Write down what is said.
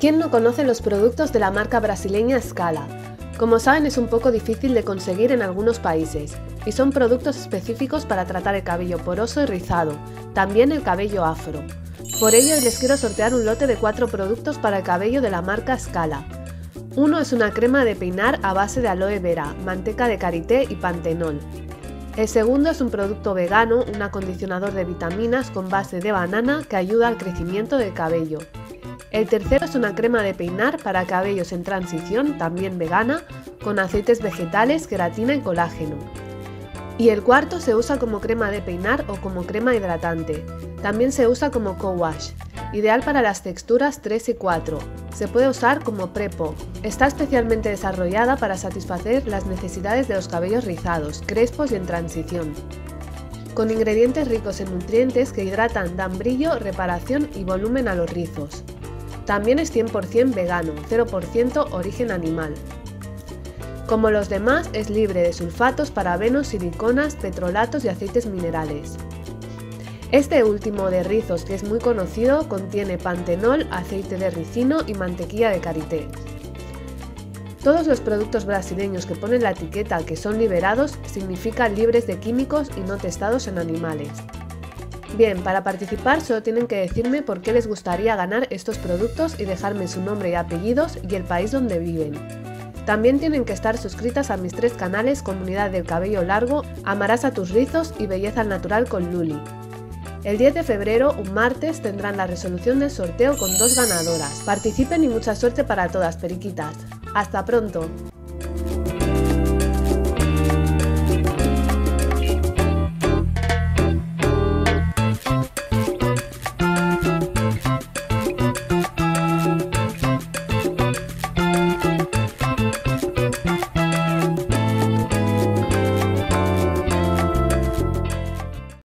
¿Quién no conoce los productos de la marca brasileña Scala? Como saben, es un poco difícil de conseguir en algunos países, y son productos específicos para tratar el cabello poroso y rizado, también el cabello afro. Por ello, hoy les quiero sortear un lote de 4 productos para el cabello de la marca Scala. Uno es una crema de peinar a base de aloe vera, manteca de karité y pantenol. El segundo es un producto vegano, un acondicionador de vitaminas con base de banana que ayuda al crecimiento del cabello. El tercero es una crema de peinar para cabellos en transición, también vegana, con aceites vegetales, queratina y colágeno. Y el cuarto se usa como crema de peinar o como crema hidratante. También se usa como co-wash, ideal para las texturas 3 y 4. Se puede usar como pre-poo. Está especialmente desarrollada para satisfacer las necesidades de los cabellos rizados, crespos y en transición. Con ingredientes ricos en nutrientes que hidratan, dan brillo, reparación y volumen a los rizos. También es 100% vegano, 0% origen animal. Como los demás, es libre de sulfatos, parabenos, siliconas, petrolatos y aceites minerales. Este último de rizos, que es muy conocido, contiene pantenol, aceite de ricino y mantequilla de karité. Todos los productos brasileños que ponen la etiqueta que son liberados significan libres de químicos y no testados en animales. Bien, para participar solo tienen que decirme por qué les gustaría ganar estos productos y dejarme su nombre y apellidos y el país donde viven. También tienen que estar suscritas a mis 3 canales Comunidad del Cabello Largo, Amarás a tus rizos y Belleza al Natural con Luli. El 10 de febrero, un martes, tendrán la resolución del sorteo con 2 ganadoras. Participen y mucha suerte para todas, periquitas. ¡Hasta pronto!